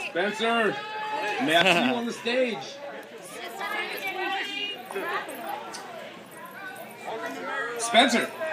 Spencer, may I see you on the stage? Spencer.